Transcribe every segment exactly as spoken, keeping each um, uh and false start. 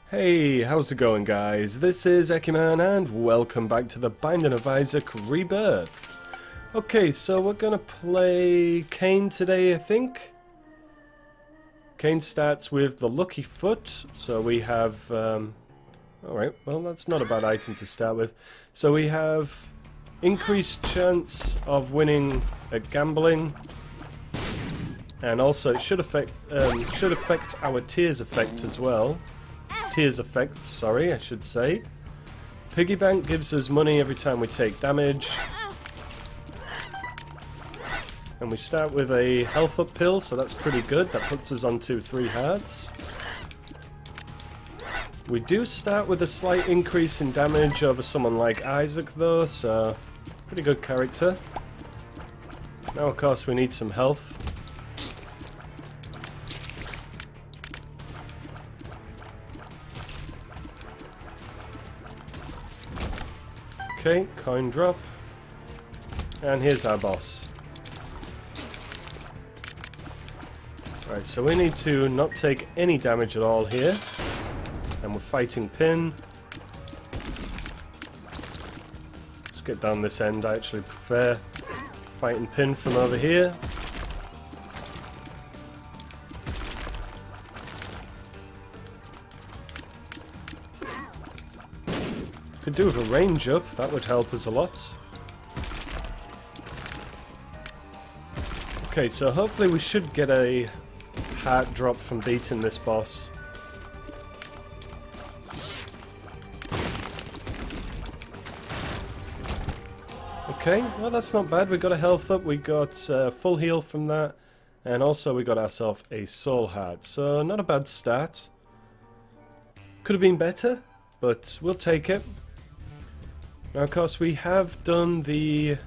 Hey, how's it going, guys? This is Eckyman and welcome back to the Binding of Isaac Rebirth. Okay, so we're gonna play Cain today, I think. Cain starts with the Lucky Foot, so we have... Um, Alright, well that's not a bad item to start with. So we have increased chance of winning at gambling, and also it should affect, um, should affect our tears effect as well. Tears effects, sorry, I should say. Piggy bank gives us money every time we take damage. And we start with a health up pill, so that's pretty good. That puts us onto three hearts. We do start with a slight increase in damage over someone like Isaac though, so pretty good character. Now of course we need some health. Okay, coin drop. And here's our boss. Right, so we need to not take any damage at all here. And we're fighting Pin. Let's get down this end. I actually prefer fighting Pin from over here. Could do with a range up, that would help us a lot. Okay, so hopefully we should get a heart drop from beating this boss. Okay, well that's not bad. We got a health up, we got uh, full heal from that, and also we got ourselves a soul heart. So not a bad start. Could have been better, but we'll take it. Now of course we have done the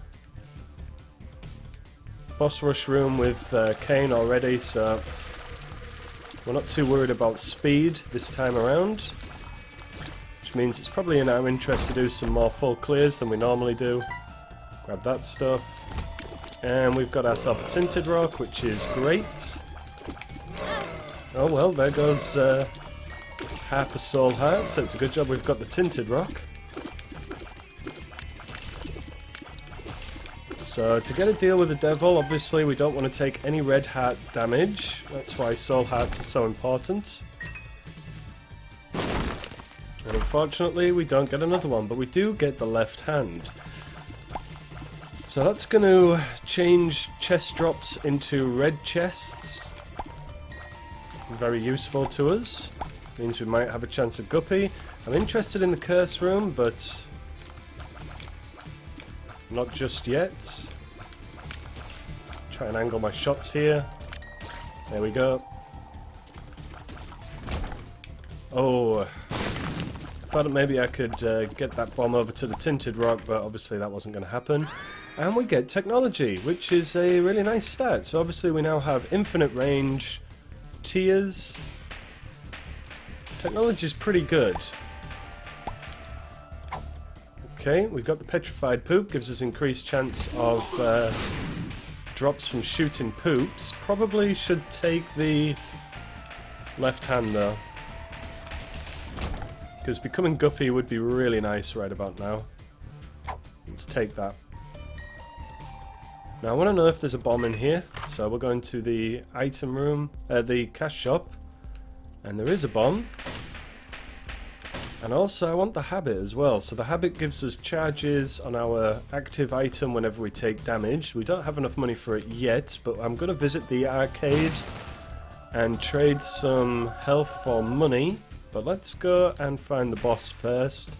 boss rush room with uh, Cain already, so we're not too worried about speed this time around. Which means it's probably in our interest to do some more full clears than we normally do. Grab that stuff. And we've got ourselves a tinted rock, which is great. Oh well, there goes uh, half a soul heart, so it's a good job we've got the tinted rock. So to get a deal with the devil, obviously we don't want to take any red heart damage. That's why soul hearts are so important. And unfortunately we don't get another one, but we do get the left hand. So that's going to change chest drops into red chests. Very useful to us. Means we might have a chance of Guppy. I'm interested in the curse room, but not just yet. Try and angle my shots here. There we go. Oh, I thought that maybe I could uh, get that bomb over to the tinted rock, but obviously that wasn't going to happen. And we get technology, which is a really nice stat. So obviously we now have infinite range, tears. Technology is pretty good. Okay, we've got the petrified poop, gives us increased chance of uh, drops from shooting poops. Probably should take the left hand though, because becoming Guppy would be really nice right about now. Let's take that. Now I want to know if there's a bomb in here, so we're going to the item room, uh, the cash shop, and there is a bomb. And also I want the habit as well. So the habit gives us charges on our active item whenever we take damage. We don't have enough money for it yet, but I'm going to visit the arcade and trade some health for money. But let's go and find the boss first,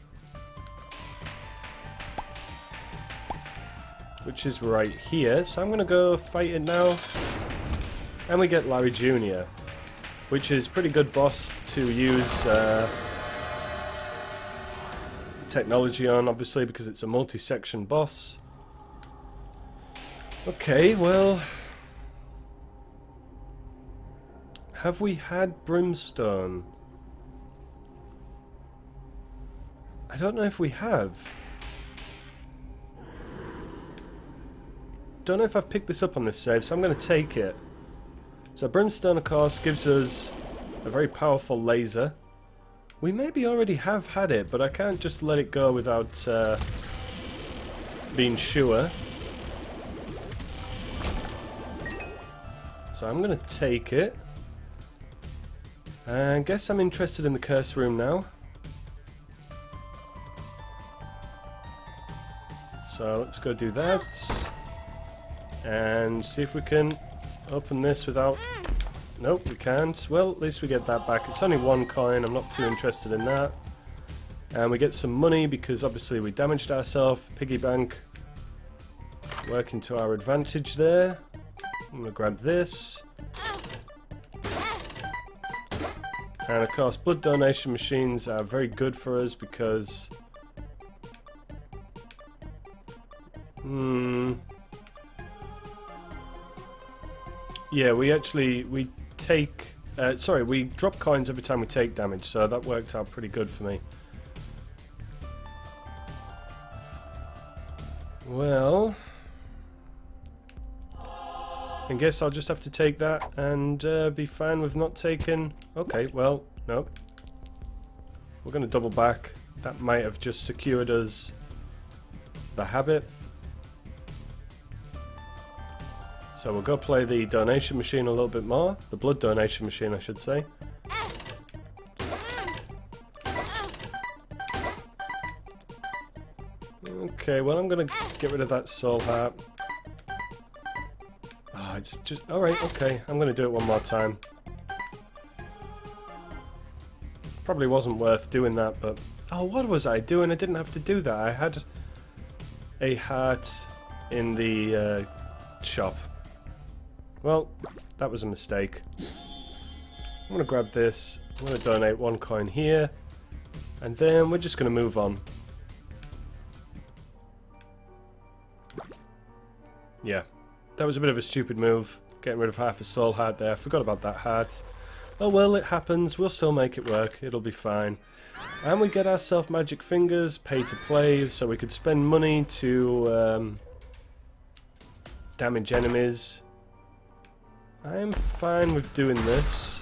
which is right here. So I'm going to go fight it now. And we get Larry Junior, which is pretty good boss to use uh, technology on, obviously, because it's a multi-section boss. Okay, well, have we had Brimstone? I don't know if we have. Don't know if I've picked this up on this save, so I'm going to take it. So Brimstone, of course, gives us a very powerful laser, We maybe already have had it, but I can't just let it go without uh, being sure. So I'm going to take it. And guess I'm interested in the curse room now. So let's go do that. And see if we can open this without... Nope, we can't. Well, at least we get that back. It's only one coin. I'm not too interested in that. And we get some money because obviously we damaged ourselves. Piggy bank. Working to our advantage there. I'm going to grab this. And of course, blood donation machines are very good for us because... Hmm... Yeah, we actually... we take... Uh, sorry, we drop coins every time we take damage, so that worked out pretty good for me. Well... I guess I'll just have to take that and uh, be fine with not taking... Okay, well, no. We're going to double back. That might have just secured us the habit. So we'll go play the donation machine a little bit more. The blood donation machine, I should say. Okay, well, I'm going to get rid of that soul heart. Oh, it's just... Alright, okay. I'm going to do it one more time. Probably wasn't worth doing that, but... Oh, what was I doing? I didn't have to do that. I had a heart in the uh, shop. Well, that was a mistake. I'm going to grab this. I'm going to donate one coin here. And then we're just going to move on. Yeah. That was a bit of a stupid move, getting rid of half a soul heart there. I forgot about that heart. Oh well, it happens. We'll still make it work. It'll be fine. And we get ourselves magic fingers, pay to play, so we could spend money to um, damage enemies. I am fine with doing this.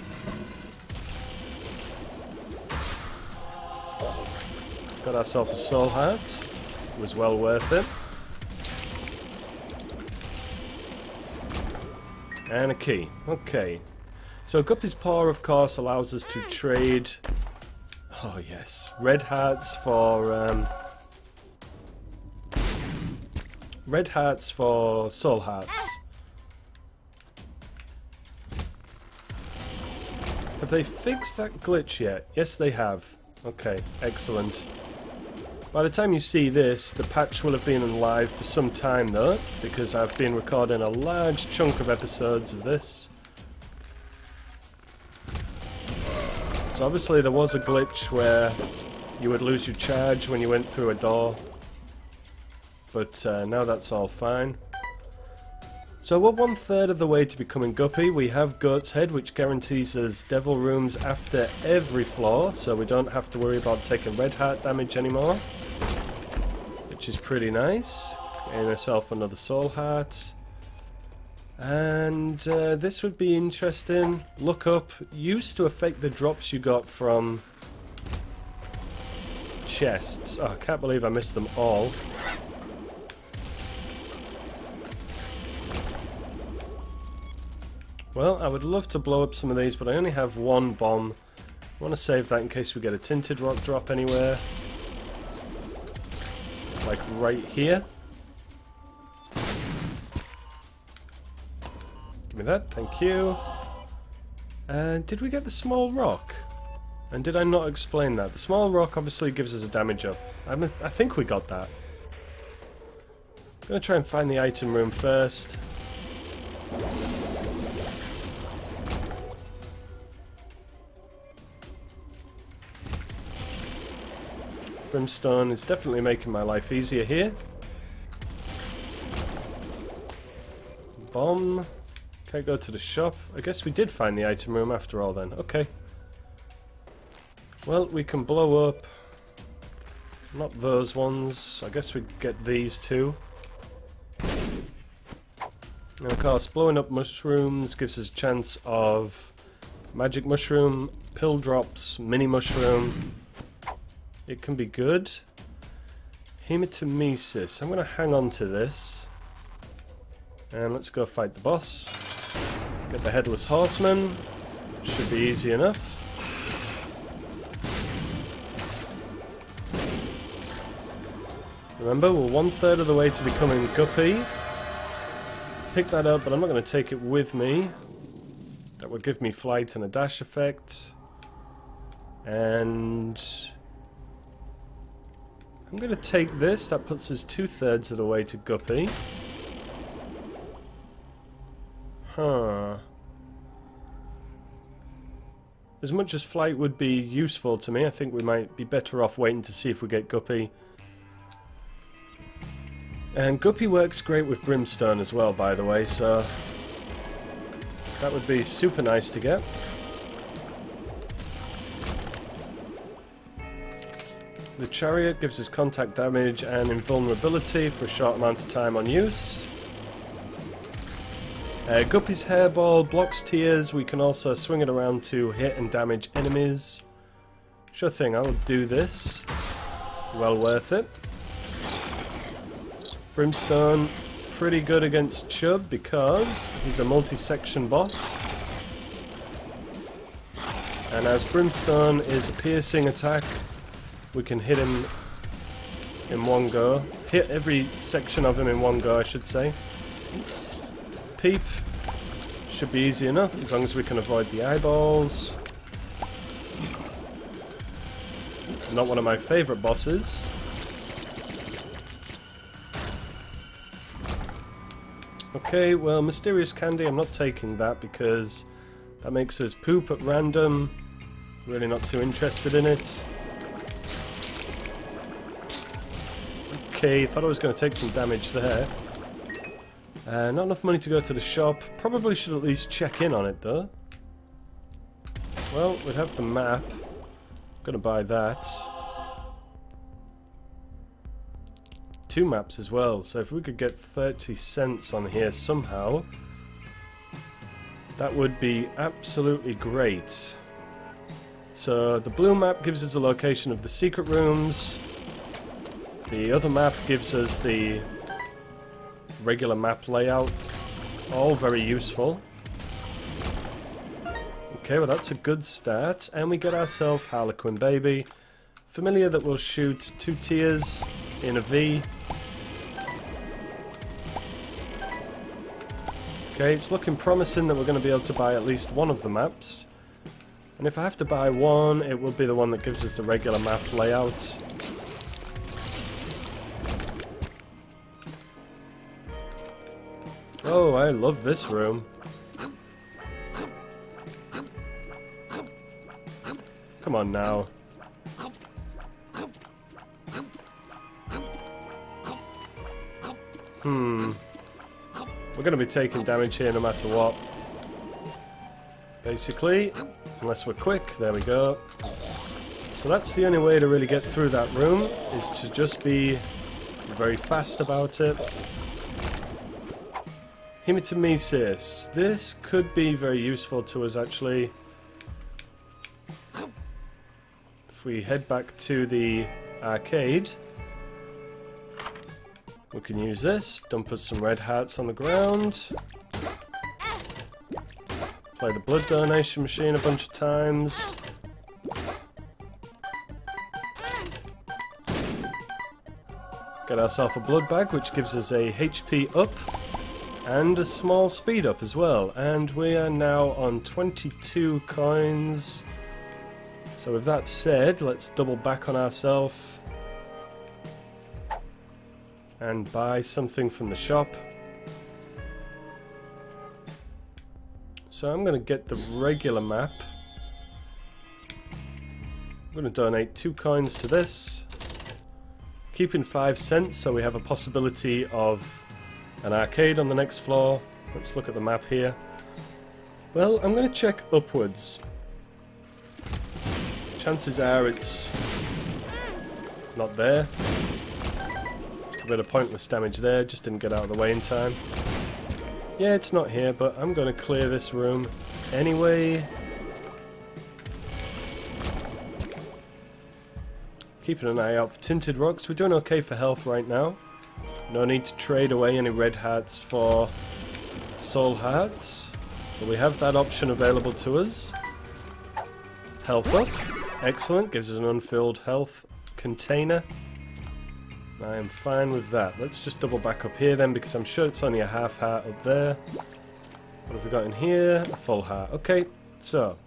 Got ourselves a soul heart. It was well worth it. And a key. Okay. So Guppy's Paw, of course, allows us to trade... Oh, yes. Red hearts for... Um, red hearts for soul hearts. Have they fixed that glitch yet? Yes, they have. Okay, excellent. By the time you see this, the patch will have been live for some time though, because I've been recording a large chunk of episodes of this. So obviously there was a glitch where you would lose your charge when you went through a door, but uh, now that's all fine. So we're one third of the way to becoming Guppy. We have Goat's Head, which guarantees us devil rooms after every floor, so we don't have to worry about taking red heart damage anymore, which is pretty nice. Getting ourselves another soul heart. And uh, this would be interesting. Look up. Used to affect the drops you got from chests. Oh, I can't believe I missed them all. Well, I would love to blow up some of these, but I only have one bomb. I want to save that in case we get a tinted rock drop anywhere. Like right here. Give me that, thank you. And did we get the small rock? And did I not explain that? The small rock obviously gives us a damage up. I'm a th I think we got that. I'm going to try and find the item room first. Brimstone is definitely making my life easier here. Bomb. Can't go to the shop. I guess we did find the item room after all then. Okay. Well, we can blow up. Not those ones. I guess we get these two. And of course, blowing up mushrooms gives us a chance of Magic mushroom, pill drops, mini mushroom. It can be good. Hematemesis. I'm going to hang on to this. And let's go fight the boss. Get the Headless Horseman. Should be easy enough. Remember, we're one third of the way to becoming Guppy. Pick that up, but I'm not going to take it with me. That would give me flight and a dash effect. And I'm going to take this. That puts us two thirds of the way to Guppy. Huh. As much as flight would be useful to me, I think we might be better off waiting to see if we get Guppy. And Guppy works great with Brimstone as well, by the way, so that would be super nice to get. The Chariot gives us contact damage and invulnerability for a short amount of time on use. Uh, Guppy's Hairball blocks tears. We can also swing it around to hit and damage enemies. Sure thing, I will do this. Well worth it. Brimstone, pretty good against Chub because he's a multi-section boss. And as Brimstone is a piercing attack, we can hit him in one go. Hit every section of him in one go, I should say. Peep should be easy enough as long as we can avoid the eyeballs. Not one of my favourite bosses. Okay, well, Mysterious Candy, I'm not taking that because that makes us poop at random. Really not too interested in it. Okay, thought I was going to take some damage there. Uh, not enough money to go to the shop. Probably should at least check in on it, though. Well, we have the map. I'm going to buy that. Two maps as well, so if we could get thirty cents on here somehow, that would be absolutely great. So the blue map gives us the location of the secret rooms. The other map gives us the regular map layout. All very useful. Okay, well that's a good start, and we get ourselves Harlequin Baby. Familiar that will shoot two tiers in a V. Okay, it's looking promising that we're going to be able to buy at least one of the maps. And if I have to buy one, it will be the one that gives us the regular map layout. Oh, I love this room. Come on now. Hmm. We're going to be taking damage here no matter what. Basically. Unless we're quick. There we go. So that's the only way to really get through that room, is to just be very fast about it. Hematemesis. This could be very useful to us, actually. If we head back to the arcade, we can use this. Dump us some red hearts on the ground. Play the blood donation machine a bunch of times. Get ourselves a blood bag, which gives us a H P up and a small speed up as well. And we are now on twenty-two coins. So with that said, let's double back on ourselves and buy something from the shop. So I'm going to get the regular map. I'm going to donate two coins to this. Keeping five cents so we have a possibility of an arcade on the next floor. Let's look at the map here. Well, I'm going to check upwards. Chances are it's not there. A bit of pointless damage there, just didn't get out of the way in time. Yeah, it's not here, but I'm going to clear this room anyway. Keeping an eye out for tinted rocks. We're doing okay for health right now. No need to trade away any red hearts for soul hearts. But we have that option available to us. Health up. Excellent. Gives us an unfilled health container. I am fine with that. Let's just double back up here then, because I'm sure it's only a half heart up there. What have we got in here? A full heart. Okay, so.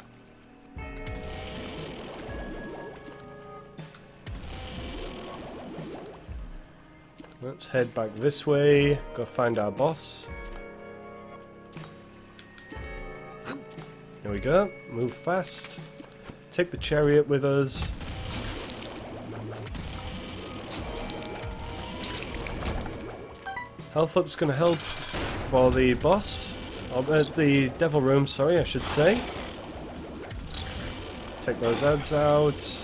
Let's head back this way. Go find our boss. Here we go. Move fast. Take the chariot with us. Health up's going to help for the boss. Or, uh, the devil room, sorry, I should say. Take those ads out.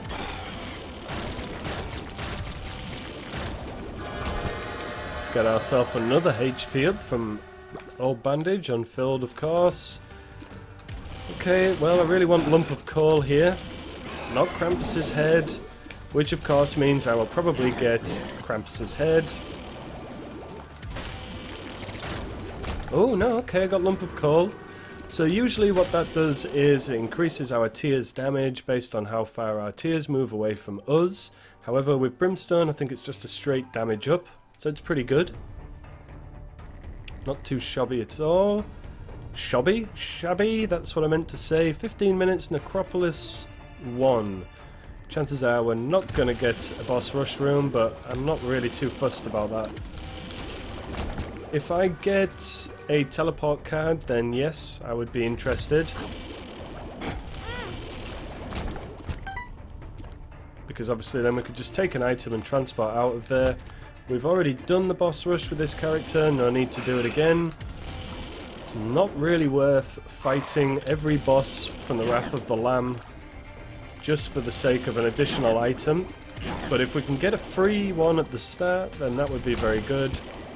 Get ourselves another H P up from old bandage, unfilled of course. Okay, well I really want lump of coal here. Not Krampus's head, which of course means I will probably get Krampus's head. Oh no, okay, I got lump of coal. So usually what that does is it increases our tears damage based on how far our tears move away from us. However, with Brimstone I think it's just a straight damage up, so it's pretty good. Not too shabby at all. Shabby? Shabby? That's what I meant to say. fifteen minutes, Necropolis one. Chances are we're not going to get a boss rush room, but I'm not really too fussed about that. If I get a teleport card, then yes, I would be interested. Because obviously then we could just take an item and transport out of there. We've already done the boss rush with this character, no need to do it again. It's not really worth fighting every boss from the Wrath of the Lamb just for the sake of an additional item. But if we can get a free one at the start, then that would be very good.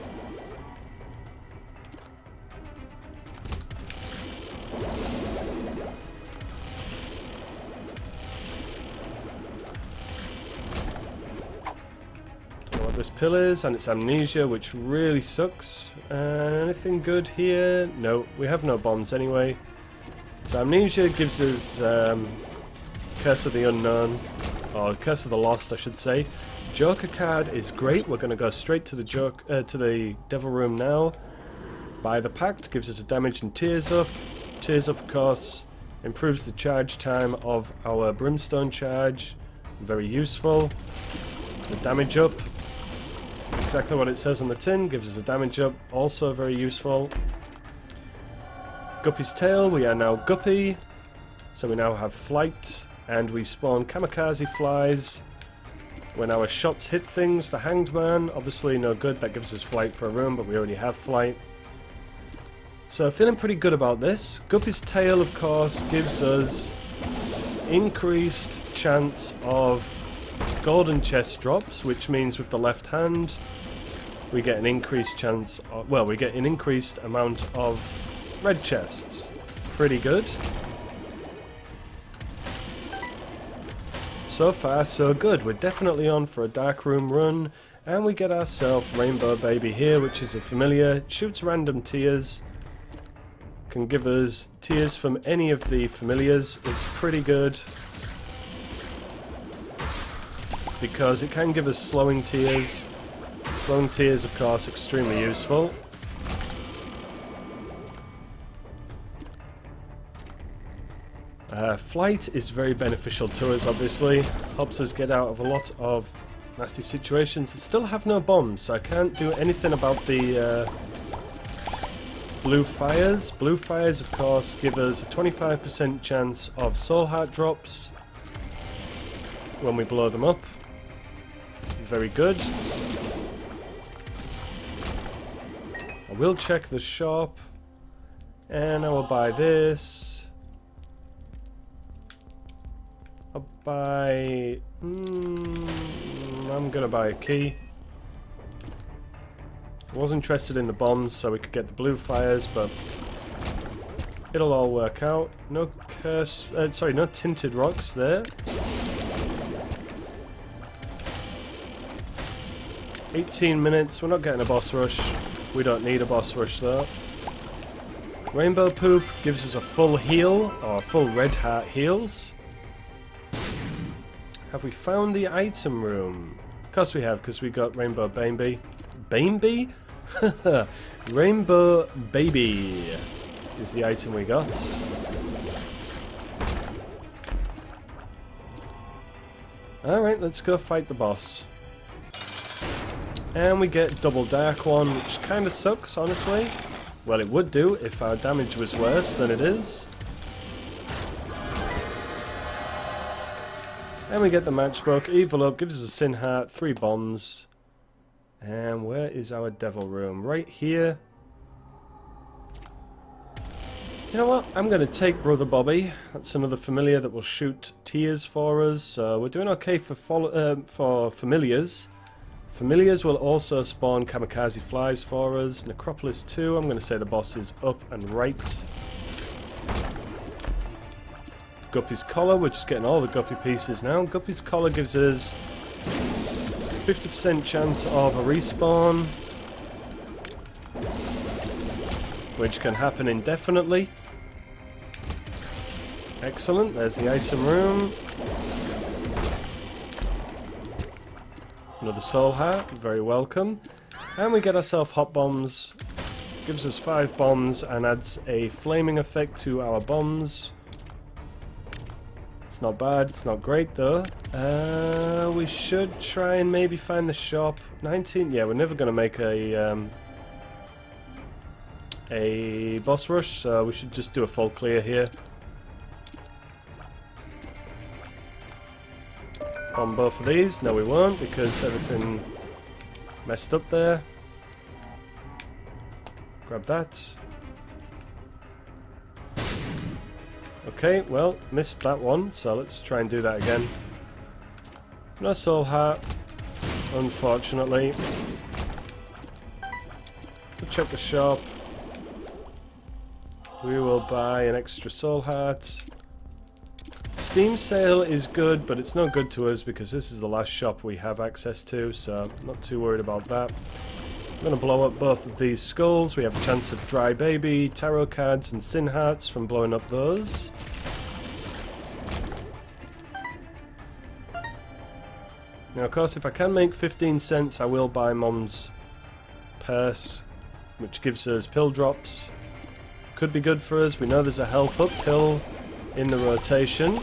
This pill is, and it's amnesia, which really sucks. Uh, anything good here? No, we have no bombs anyway. So amnesia gives us um, Curse of the Unknown, or Curse of the Lost, I should say. Joker card is great. We're going to go straight to the joke, uh, to the Devil Room now. Buy the Pact gives us a damage and tears up. Tears up, of course, improves the charge time of our Brimstone charge. Very useful. The damage up. Exactly what it says on the tin, gives us a damage up, also very useful. Guppy's tail, we are now Guppy, so we now have flight, and we spawn kamikaze flies. When our shots hit things, the Hanged Man, obviously no good, that gives us flight for a room, but we already have flight. So feeling pretty good about this. Guppy's tail, of course, gives us increased chance of golden chest drops, which means with the left hand we get an increased chance of, well, we get an increased amount of red chests. Pretty good. So far so good. We're definitely on for a dark room run, and we get ourselves Rainbow Baby here, which is a familiar. It shoots random tears, can give us tears from any of the familiars. It's pretty good because it can give us slowing tears. Slowing tears, of course, extremely useful. Uh, flight is very beneficial to us, obviously. Helps us get out of a lot of nasty situations. I still have no bombs, so I can't do anything about the uh, blue fires. Blue fires, of course, give us a twenty-five percent chance of soul heart drops when we blow them up. Very good. I will check the shop, and I will buy this. I'll buy... Mm, I'm gonna buy a key. I was interested in the bombs so we could get the blue fires, but it'll all work out. No curse... Uh, sorry, no tinted rocks there. eighteen minutes. We're not getting a boss rush. We don't need a boss rush though. Rainbow Poop gives us a full heal, or full red heart heals. Have we found the item room? Of course we have, because we got Rainbow Baby. Baby? Rainbow Baby is the item we got. Alright, let's go fight the boss. And we get double dark one, which kind of sucks, honestly. Well, it would do if our damage was worse than it is. And we get the matchbook. Evil Up gives us a sin heart, three bombs. And where is our devil room? Right here. You know what? I'm going to take Brother Bobby. That's another familiar that will shoot tears for us. So we're doing okay for follow uh, for familiars. Familiars will also spawn kamikaze flies for us. Necropolis two, I'm going to say the boss is up and right. Guppy's Collar, we're just getting all the Guppy pieces now. Guppy's Collar gives us fifty percent chance of a respawn, which can happen indefinitely. Excellent, there's the item room. Another soul heart, very welcome. And we get ourselves hot bombs. Gives us five bombs and adds a flaming effect to our bombs. It's not bad, it's not great though. Uh, we should try and maybe find the shop. nineteen, yeah, we're never going to make a um, a boss rush, so we should just do a full clear here. On both of these, no we won't, because everything messed up there. Grab that. Okay, well, missed that one, so let's try and do that again. No soul heart, unfortunately. We'll check the shop. We will buy an extra soul heart. Steam sale is good, but it's no good to us because this is the last shop we have access to, so I'm not too worried about that. I'm going to blow up both of these skulls. We have a chance of Dry Baby, Tarot Cards and Sin Hearts from blowing up those. Now of course if I can make fifteen cents I will buy Mom's purse, which gives us pill drops. Could be good for us. We know there's a health up pill in the rotation.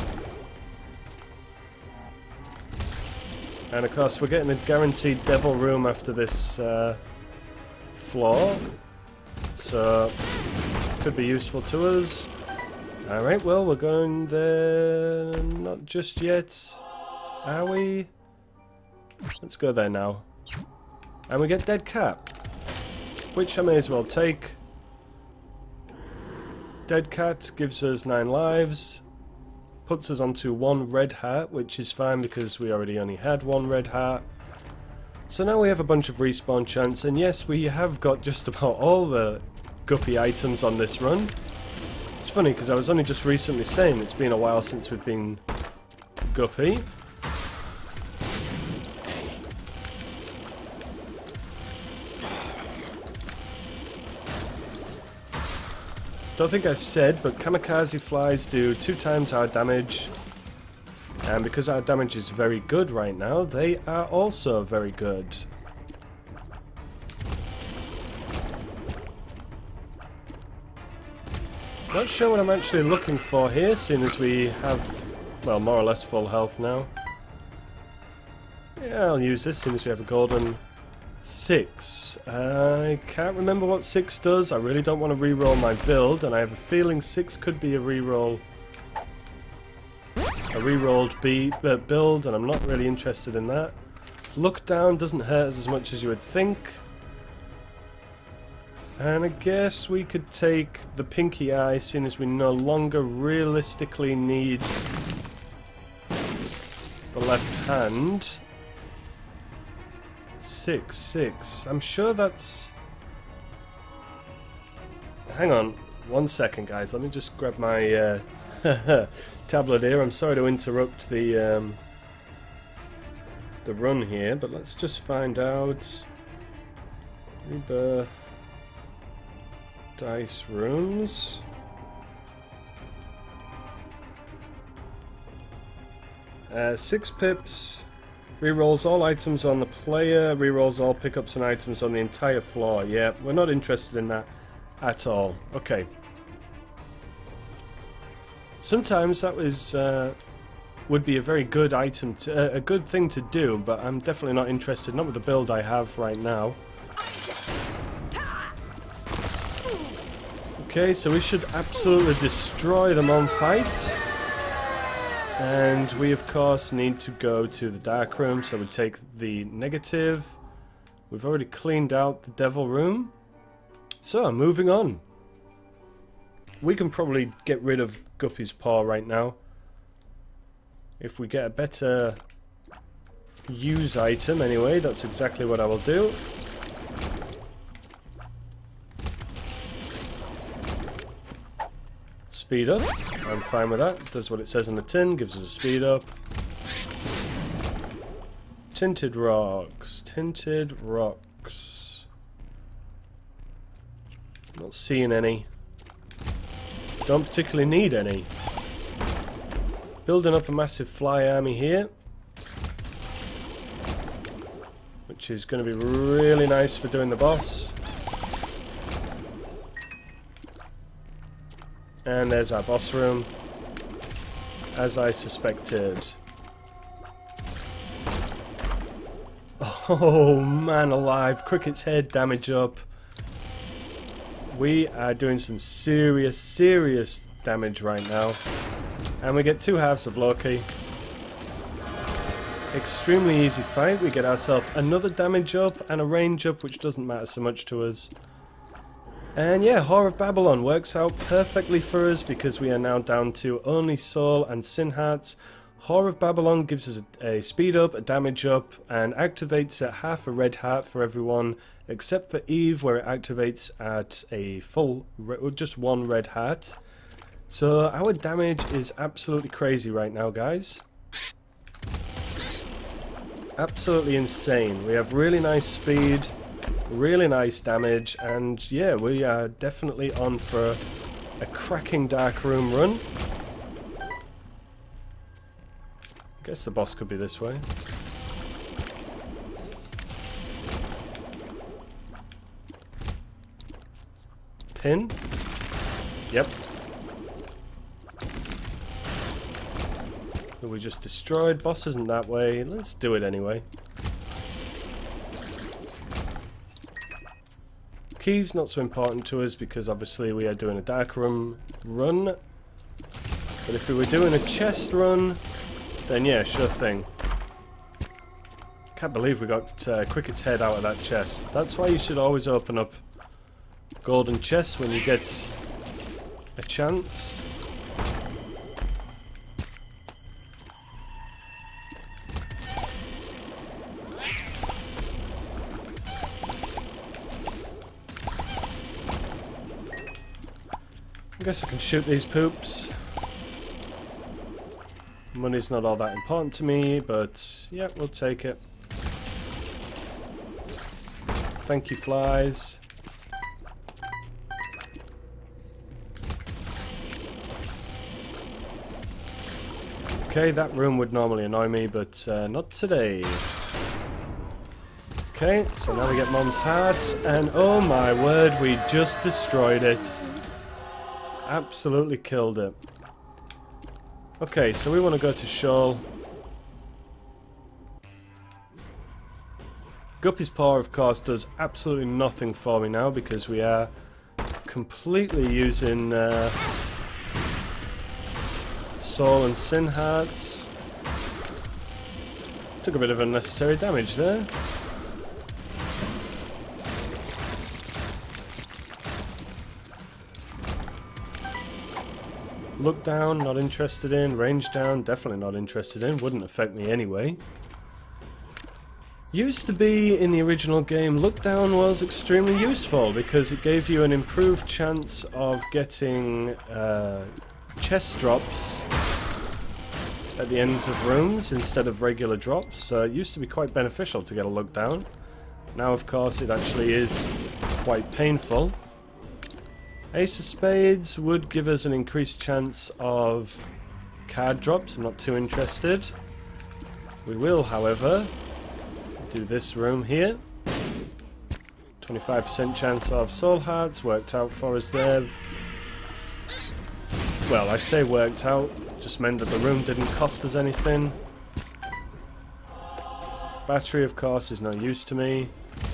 And of course we're getting a guaranteed devil room after this uh, floor, so could be useful to us. Alright, well we're going there, not just yet, are we? Let's go there now. And we get Dead Cat, which I may as well take. Dead Cat gives us nine lives. Puts us onto one red heart, which is fine because we already only had one red heart. So now we have a bunch of respawn chance, and yes, we have got just about all the Guppy items on this run. It's funny because I was only just recently saying it's been a while since we've been Guppy. Don't think I've said, but kamikaze flies do two times our damage, and because our damage is very good right now, they are also very good. Not sure what I'm actually looking for here, seeing as we have, well, more or less full health now. Yeah, I'll use this, seeing as we have a golden six. I can't remember what six does. I really don't want to re-roll my build, and I have a feeling six could be a re-roll, a re-rolled B uh, build, and I'm not really interested in that. Look down doesn't hurt us as much as you would think, and I guess we could take the pinky eye, seeing as we no longer realistically need the left hand. Six, six. I'm sure that's... Hang on one second, guys. Let me just grab my uh, tablet here. I'm sorry to interrupt the um, the run here, but let's just find out. Rebirth. Dice rooms. Uh, six pips. Rerolls all items on the player. Rerolls all pickups and items on the entire floor. Yeah, we're not interested in that at all. Okay. Sometimes that was uh, would be a very good item, to, uh, a good thing to do, but I'm definitely not interested. Not with the build I have right now. Okay, so we should absolutely destroy them on fight. And we of course need to go to the dark room, so we take the negative. We've already cleaned out the devil room. So, moving on. We can probably get rid of Guppy's Paw right now. If we get a better use item anyway, that's exactly what I will do. Speed up. I'm fine with that. Does what it says on the tin, gives us a speed up. Tinted rocks. Tinted rocks. Not seeing any. Don't particularly need any. Building up a massive fly army here, which is going to be really nice for doing the boss. And there's our boss room, as I suspected. Oh man alive, Cricket's head damage up. We are doing some serious, serious damage right now. And we get two halves of Loki. Extremely easy fight. We get ourselves another damage up and a range up, which doesn't matter so much to us. And yeah, Whore of Babylon works out perfectly for us because we are now down to only Soul and Sin Hearts. Whore of Babylon gives us a, a speed up, a damage up, and activates at half a red heart for everyone, except for Eve, where it activates at a full, just one red heart. So our damage is absolutely crazy right now, guys. Absolutely insane. We have really nice speed. Really nice damage, and yeah, we are definitely on for a cracking dark room run. Guess the boss could be this way. Pin? Yep. Who we just destroyed. Boss isn't that way. Let's do it anyway. Keys not so important to us because obviously we are doing a dark room run. But if we were doing a chest run, then yeah, sure thing. Can't believe we got uh, Cricket's head out of that chest. That's why you should always open up golden chests when you get a chance. I guess I can shoot these poops. Money's not all that important to me, but yeah, we'll take it. Thank you, flies. Okay, that room would normally annoy me, but uh, not today. Okay, so now we get Mom's heart, and oh my word, we just destroyed it. Absolutely killed it. Okay, so we want to go to Shoal. Guppy's Paw, of course, does absolutely nothing for me now because we are completely using uh, Soul and Sin Hearts. Took a bit of unnecessary damage there. Look down, not interested in. Range down, definitely not interested in. Wouldn't affect me anyway. Used to be, in the original game, look down was extremely useful because it gave you an improved chance of getting uh, chest drops at the ends of rooms instead of regular drops. Uh, it used to be quite beneficial to get a look down. Now, of course, it actually is quite painful. Ace of Spades would give us an increased chance of card drops. I'm not too interested. We will, however, do this room here. twenty-five percent chance of soul hearts worked out for us there. Well, I say worked out, just meant that the room didn't cost us anything. Battery, of course, is no use to me.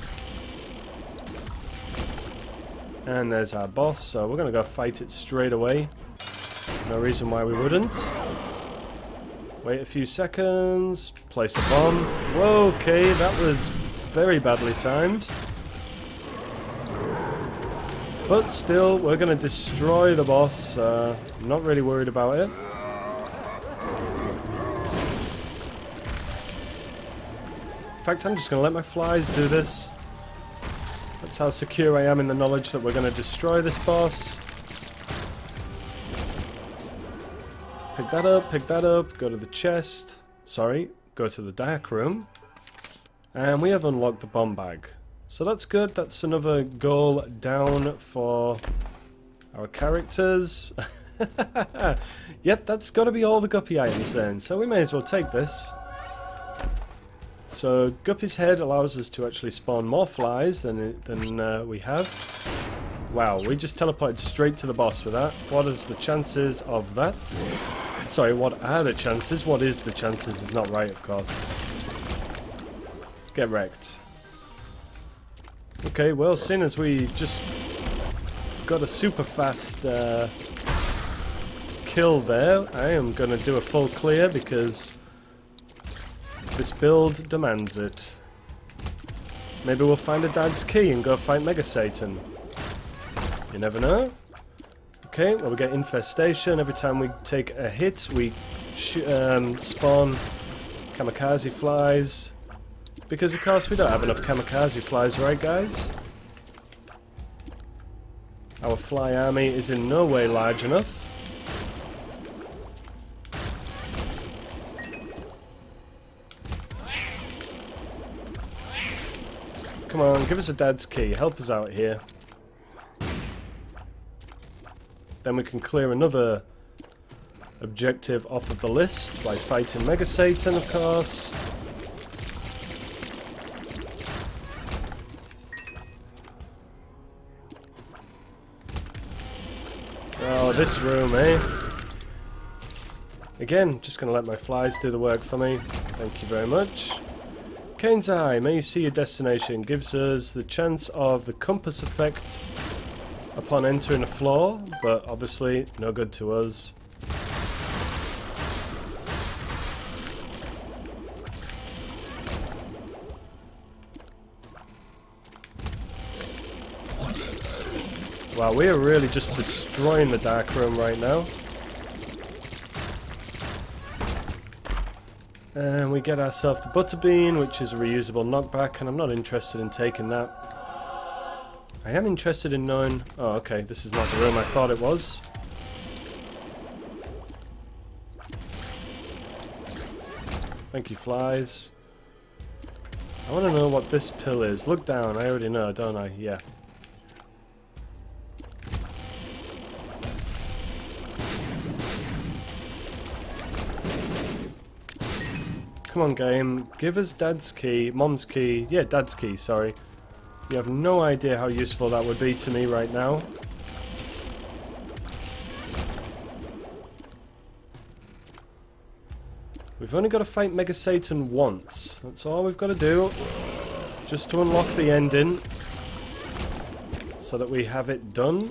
And there's our boss, so we're going to go fight it straight away. No reason why we wouldn't. Wait a few seconds, place a bomb. Whoa, okay, that was very badly timed. But still, we're going to destroy the boss. Uh, I'm not really worried about it. In fact, I'm just going to let my flies do this. That's how secure I am in the knowledge that we're going to destroy this boss. Pick that up, pick that up, go to the chest. Sorry, go to the dark room. And we have unlocked the bomb bag. So that's good, that's another goal down for our characters. Yep, that's got to be all the Guppy items then, so we may as well take this. So Guppy's head allows us to actually spawn more flies than, than uh, we have. Wow, we just teleported straight to the boss with that. What is the chances of that? Sorry, what are the chances? What is the chances is not right, of course. Get wrecked. Okay, well, seeing as we just got a super fast uh, kill there, I am going to do a full clear because this build demands it. Maybe we'll find a dad's key and go fight Mega Satan. You never know. Okay, well, we get infestation. Every time we take a hit, we sh um, spawn kamikaze flies. Because, of course, we don't have enough kamikaze flies, right, guys? Our fly army is in no way large enough. Come on, give us a dad's key. Help us out here. Then we can clear another objective off of the list by fighting Mega Satan, of course. Oh, this room, eh? Again, just going to let my flies do the work for me. Thank you very much. Kane's Eye, may you see your destination, gives us the chance of the compass effect upon entering a floor, but obviously no good to us. Wow, we are really just destroying the dark room right now. And we get ourselves the Butterbean, which is a reusable knockback, and I'm not interested in taking that. I am interested in knowing... Oh, okay, this is not the room I thought it was. Thank you, flies. I want to know what this pill is. Look down, I already know, don't I? Yeah. Come on, game. Give us Dad's key. Mom's key. Yeah, Dad's key, sorry. You have no idea how useful that would be to me right now. We've only got to fight Mega Satan once. That's all we've got to do. Just to unlock the ending. So that we have it done.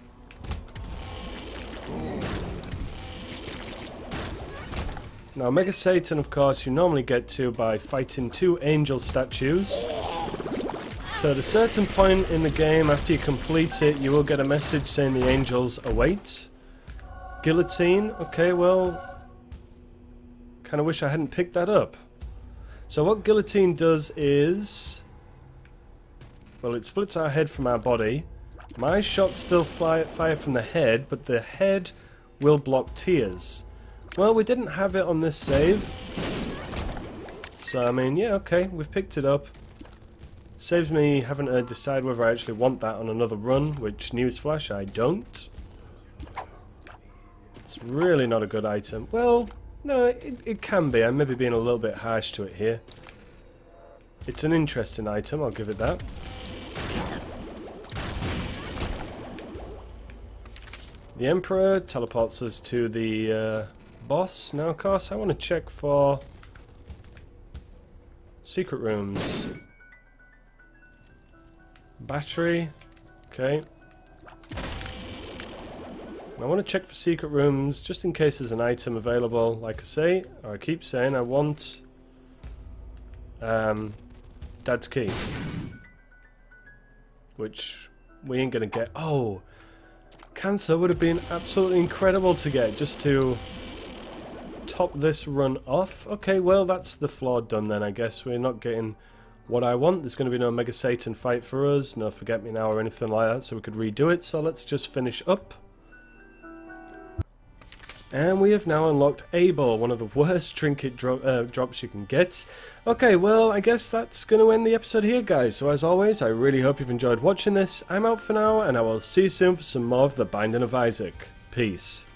Now, Mega Satan, of course, you normally get to by fighting two angel statues. So at a certain point in the game, after you complete it, you will get a message saying the angels await. Guillotine, okay, well, kind of wish I hadn't picked that up. So what Guillotine does is, well, it splits our head from our body. My shots still fly, fire from the head, but the head will block tears. Well, we didn't have it on this save. So, I mean, yeah, okay, we've picked it up. Saves me having to decide whether I actually want that on another run, which, newsflash, I don't. It's really not a good item. Well, no, it, it can be. I'm maybe being a little bit harsh to it here. It's an interesting item, I'll give it that. The Emperor teleports us to the uh, boss. Now, of course, I want to check for secret rooms. Battery. Okay. I want to check for secret rooms just in case there's an item available. Like I say, or I keep saying, I want um, Dad's key, which we ain't gonna get. Oh, Cancer would have been absolutely incredible to get just to top this run off. Okay, well that's the flaw done then. I guess we're not getting what I want. There's going to be no Mega Satan fight for us, no Forget Me Now or anything like that, so we could redo it. So let's just finish up. And we have now unlocked Abel, one of the worst trinket dro uh, drops you can get. Okay, well, I guess that's going to end the episode here, guys. So as always, I really hope you've enjoyed watching this. I'm out for now, and I will see you soon for some more of The Binding of Isaac. Peace.